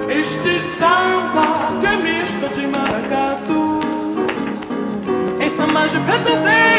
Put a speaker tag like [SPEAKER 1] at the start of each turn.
[SPEAKER 1] Este samba que é misto de maracatu. Essa margem preto bem